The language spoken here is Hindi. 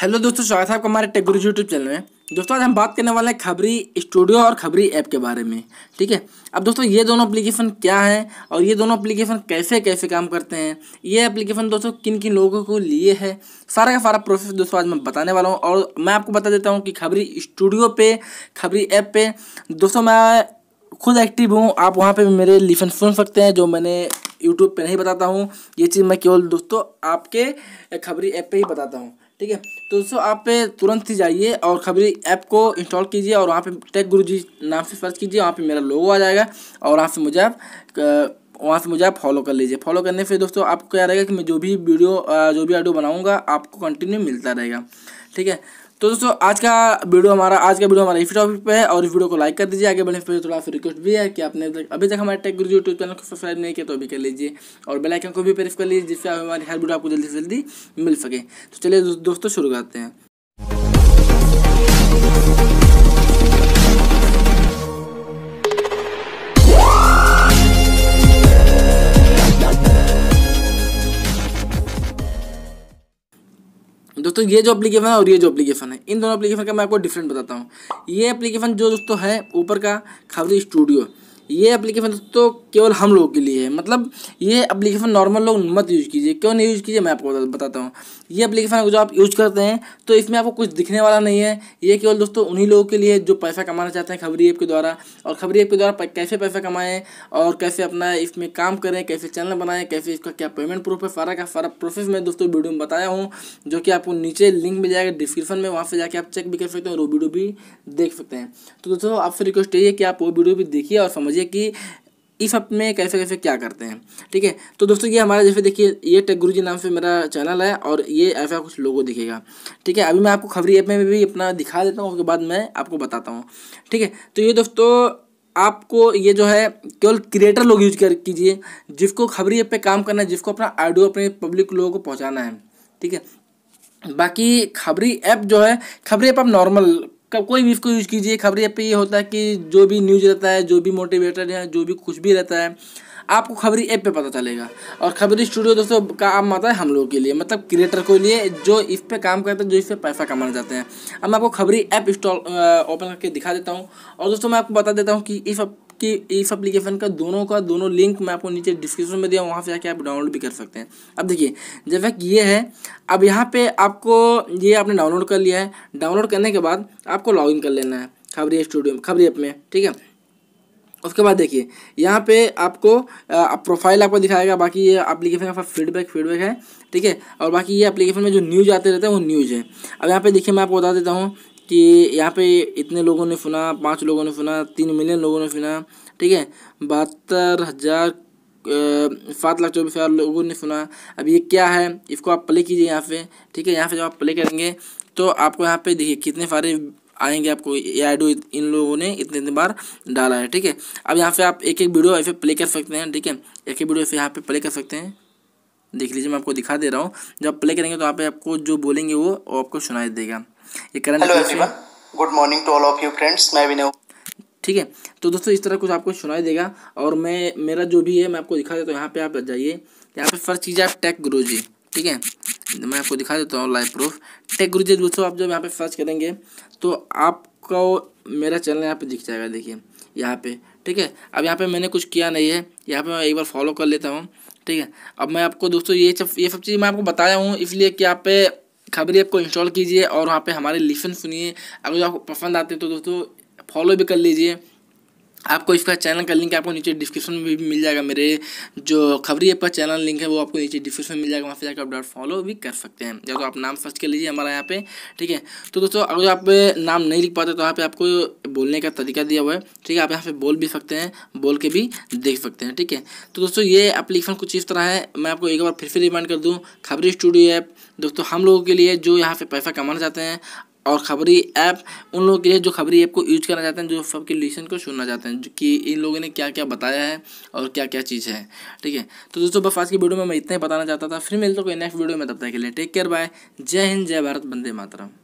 हेलो दोस्तों, स्वागत है आपका हमारे टेक गुरु यूट्यूब चैनल में। दोस्तों आज हम बात करने वाले हैं खबरी स्टूडियो और खबरी ऐप के बारे में। ठीक है, अब दोस्तों ये दोनों एप्लीकेशन क्या है और ये दोनों एप्लीकेशन कैसे कैसे काम करते हैं, ये एप्लीकेशन दोस्तों किन किन लोगों को लिए है, सारा का सारा प्रोसेस दोस्तों आज मैं बताने वाला हूँ। और मैं आपको बता देता हूँ कि खबरी स्टूडियो पे, खबरी ऐप पे दोस्तों मैं खुद एक्टिव हूँ। आप वहाँ पे मेरे लिसन सुन सकते हैं जो मैंने यूट्यूब पे नहीं बताता हूँ। ये चीज़ मैं केवल दोस्तों आपके खबरी ऐप पे ही बताता हूँ। ठीक है, तो दोस्तों आप पे तुरंत ही जाइए और खबरी ऐप को इंस्टॉल कीजिए और वहाँ पे टेक गुरुजी नाम से सर्च कीजिए। वहाँ पे मेरा लोगो आ जाएगा और वहाँ से मुझे आप फॉलो कर लीजिए। फॉलो करने से दोस्तों आपको क्या रहेगा कि मैं जो भी ऑडियो बनाऊँगा आपको कंटिन्यू मिलता रहेगा। ठीक है, तो दोस्तों आज का वीडियो हमारा इसी टॉपिक पे है और इस वीडियो को लाइक कर दीजिए। आगे बढ़ने से थोड़ा सा रिक्वेस्ट भी है कि आपने अभी तक हमारे टेक गुरु यूट्यूब चैनल को सब्सक्राइब नहीं किया तो अभी कर लीजिए और बेल आइकन को भी प्रेस कर लीजिए, जिससे हमारी हर वीडियो आपको जल्दी से जल्दी मिल सके। तो चलिए दोस्तों शुरू करते हैं। दोस्तों ये जो एप्लीकेशन है और ये जो एप्लीकेशन है, इन दोनों एप्लीकेशन का मैं आपको डिफरेंट बताता हूँ। ये एप्लीकेशन जो दोस्तों है ऊपर का खबरी स्टूडियो, ये एप्लीकेशन दोस्तों केवल हम लोगों के लिए है। मतलब ये एप्लीकेशन नॉर्मल लोग मत यूज़ कीजिए। क्यों नहीं यूज़ कीजिए मैं आपको बताता हूँ। ये एप्लीकेशन जो आप यूज़ करते हैं तो इसमें आपको कुछ दिखने वाला नहीं है। ये केवल दोस्तों उन्हीं लोगों के लिए जो पैसा कमाना चाहते हैं खबरी ऐप के द्वारा, और खबरी ऐप के द्वारा कैसे पैसा कमाएं और कैसे अपना इसमें काम करें, कैसे चैनल बनाएं, कैसे इसका क्या पेमेंट प्रूफ है, सारा का सारा प्रोसेस मैं दोस्तों वीडियो में बताया हूँ, जो कि आपको नीचे लिंक मिल जाएगा डिस्क्रिप्शन में। वहाँ से जाके आप चेक भी कर सकते हैं और वो वीडियो भी देख सकते हैं। तो दोस्तों आपसे रिक्वेस्ट यही है कि आप वो वीडियो भी देखिए और समझिए कि इस ऐप में कैसे कैसे क्या करते हैं। ठीक है, तो दोस्तों ये हमारा जैसे देखिए ये टेक गुरुजी नाम से मेरा चैनल है और ये ऐसा कुछ लोगो दिखेगा। ठीक है, अभी मैं आपको खबरी ऐप में भी अपना दिखा देता हूँ, उसके बाद मैं आपको बताता हूँ। ठीक है, तो ये दोस्तों आपको ये जो है केवल क्रिएटर लोग यूज कीजिए, जिसको खबरी ऐप पे काम करना है, जिसको अपना ऑडियो अपने पब्लिक लोगों को पहुँचाना है। ठीक है, बाकी खबरी ऐप जो है, खबरी ऐप आप नॉर्मल कोई भी इसको यूज़ कीजिए। खबरी ऐप पे ये होता है कि जो भी न्यूज़ रहता है, जो भी मोटिवेटेड है, जो भी कुछ भी रहता है आपको खबरी ऐप पे पता चलेगा। और खबरी स्टूडियो दोस्तों का काम आता है हम लोगों के लिए, मतलब क्रिएटर के लिए जो इस पे काम करते हैं, जो इस पे पैसा कमाना चाहते हैं। अब मैं आपको खबरी ऐप ओपन करके दिखा देता हूँ और दोस्तों मैं आपको बता देता हूँ कि इस एप्लीकेशन का दोनों लिंक मैं आपको नीचे डिस्क्रिप्शन में दिया, वहाँ से जाके आप डाउनलोड भी कर सकते हैं। अब देखिए जैसा कि ये है, अब यहाँ पे आपको ये आपने डाउनलोड कर लिया है। डाउनलोड करने के बाद आपको लॉगिन कर लेना है खबरी ऐप में। ठीक है, उसके बाद देखिए यहाँ पे आपको प्रोफाइल आपको दिखाएगा। बाकी ये एप्लीकेशन का फीडबैक है। ठीक है, और बाकी ये एप्लीकेशन में जो न्यूज़ आते रहते हैं वो न्यूज़ है। अब यहाँ पे देखिए मैं आपको बता देता हूँ कि यहाँ पे इतने लोगों ने सुना, 5 लोगों ने सुना, 3 मिलियन लोगों ने सुना। ठीक है, 7,24,000 लोगों ने सुना। अब ये क्या है, इसको आप प्ले कीजिए यहाँ पे। ठीक है, यहाँ पे जब आप प्ले करेंगे तो आपको यहाँ पे देखिए कितने सारे आएंगे, आपको ये ऑडियो इन लोगों ने इतने बार डाला है। ठीक है, अब यहाँ पे आप एक एक वीडियो ऐसे प्ले कर सकते हैं। ठीक है, एक एक वीडियो ऐसे यहाँ पे प्ले कर सकते हैं। देख लीजिए मैं आपको दिखा दे रहा हूँ। जब प्ले करेंगे तो यहाँ पे आपको जो बोलेंगे वो आपको सुनाई देगा। ये current hello everyone, good morning to all of you friends, मैं विनय। ठीक है, तो दोस्तों इस तरह कुछ आपको सुनाई देगा और मेरा जो भी है मैं आपको दिखा देता हूँ। यहाँ पे आप जाइए, यहाँ पे सर्च कीजिए आप टेक गुरुजी। ठीक है, मैं आपको दिखा देता हूँ लाइव प्रूफ टेक गुरुजी। दोस्तों आप जब यहाँ पे सर्च करेंगे तो आपको मेरा चैनल यहाँ पे दिख जाएगा। देखिए यहाँ पे। ठीक है, अब यहाँ पे मैंने कुछ किया नहीं है, यहाँ पे मैं एक बार फॉलो कर लेता हूँ। ठीक है, अब मैं आपको दोस्तों ये सब चीज़ मैं आपको बताया हूँ इसलिए कि आप पे खबरी ऐप को इंस्टॉल कीजिए और वहाँ पे हमारे लिसन सुनिए। अगर आपको पसंद आते हैं तो दोस्तों फॉलो भी कर लीजिए। आपको इसका चैनल का लिंक आपको नीचे डिस्क्रिप्शन में भी मिल जाएगा। मेरे जो खबरी ऐप का चैनल लिंक है वो आपको नीचे डिस्क्रिप्शन में मिल जाएगा, वहाँ से जाकर आप फॉलो भी कर सकते हैं। या तो आप नाम सर्च कर लीजिए हमारा यहाँ पे। ठीक है, तो दोस्तों अगर आप नाम नहीं लिख पाते तो यहाँ पे आपको बोलने का तरीका दिया हुआ है। ठीक है, आप यहाँ पे बोल भी सकते हैं, बोल के भी देख सकते हैं। ठीक है, तो दोस्तों ये एप्लीकेशन कुछ इस तरह है। मैं आपको एक बार फिर से रिमाइंड कर दूँ, खबरी स्टूडियो ऐप दोस्तों हम लोगों के लिए जो यहाँ पे पैसा कमाना चाहते हैं, और खबरी ऐप उन लोगों के लिए जो खबरी ऐप को यूज करना चाहते हैं, जो सबके लिसन को सुनना चाहते हैं कि इन लोगों ने क्या क्या बताया है और क्या क्या चीज़ है। ठीक है, तो दोस्तों बस आज की वीडियो में मैं इतना ही बताना चाहता था। फिर मिलते हैं कोई नेक्स्ट वीडियो में, तब तक के लिए टेक केयर, बाय। जय हिंद, जय भारत, वंदे मातरम।